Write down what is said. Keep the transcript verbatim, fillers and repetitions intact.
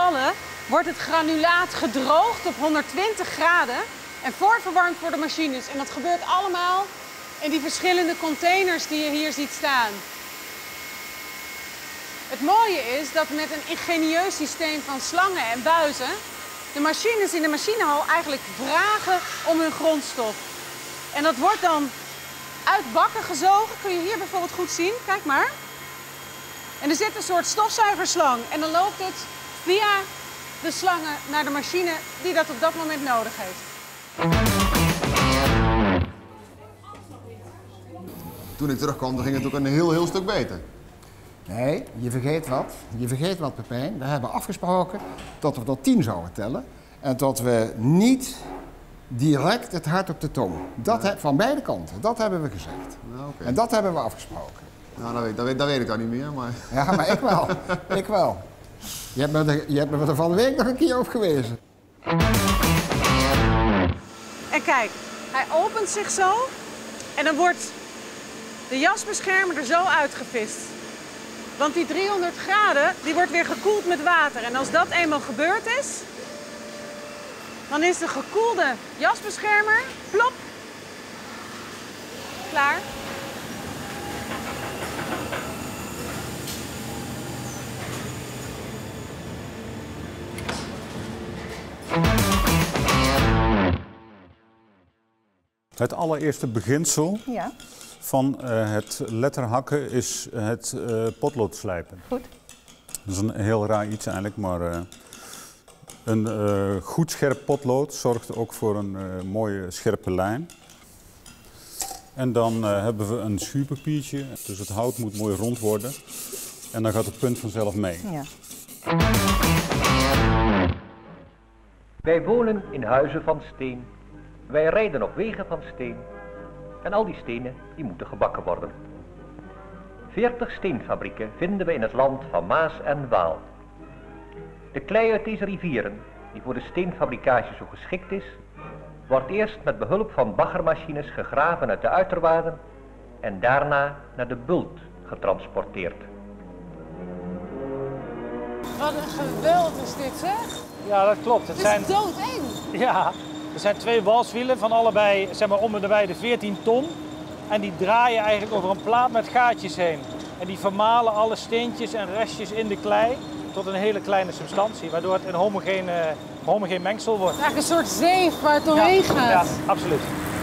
gevallen wordt het granulaat gedroogd op honderdtwintig graden en voorverwarmd voor de machines. En dat gebeurt allemaal in die verschillende containers die je hier ziet staan. Het mooie is dat met een ingenieus systeem van slangen en buizen de machines in de machinehal eigenlijk vragen om hun grondstof. En dat wordt dan uit bakken gezogen. Kun je hier bijvoorbeeld goed zien. Kijk maar. En er zit een soort stofzuigerslang. En dan loopt het via de slangen naar de machine die dat op dat moment nodig heeft. Toen ik terugkwam, dan ging het ook een heel, heel stuk beter. Nee, je vergeet wat. Je vergeet wat, Pepijn. We hebben afgesproken dat we tot tien zouden tellen. En dat we niet direct het hart op de tong. Dat he, van beide kanten. Dat hebben we gezegd. Nou, okay. En dat hebben we afgesproken. Nou, dat weet, dat, weet, dat weet ik dan niet meer, maar... Ja, maar ik wel. Ik wel. Je hebt, me de, je hebt me er van de week nog een keer op gewezen. En kijk, hij opent zich zo. En dan wordt de jasbeschermer er zo uitgevist. Want die driehonderd graden, die wordt weer gekoeld met water. En als dat eenmaal gebeurd is, dan is de gekoelde jasbeschermer, plop, klaar. Het allereerste beginsel Ja. van uh, het letterhakken is het uh, potlood slijpen. Goed. Dat is een heel raar iets eigenlijk, maar uh, een uh, goed scherp potlood zorgt ook voor een uh, mooie scherpe lijn. En dan uh, hebben we een schuurpapiertje, dus het hout moet mooi rond worden. En dan gaat het punt vanzelf mee. Ja. Wij wonen in huizen van steen. Wij rijden op wegen van steen. En al die stenen die moeten gebakken worden. Veertig steenfabrieken vinden we in het land van Maas en Waal. De klei uit deze rivieren, die voor de steenfabricage zo geschikt is, wordt eerst met behulp van baggermachines gegraven uit de uiterwaarden en daarna naar de bult getransporteerd. Wat een geweld is dit, zeg. Ja, dat klopt. Het Het zijn, is doodeng. ja, er zijn twee walswielen van allebei, zeg maar, om en nabij de veertien ton. En die draaien eigenlijk over een plaat met gaatjes heen. En die vermalen alle steentjes en restjes in de klei tot een hele kleine substantie, waardoor het een homogeen, uh, homogeen mengsel wordt. Eigenlijk een soort zeef waar het doorheen ja, gaat. Ja, absoluut.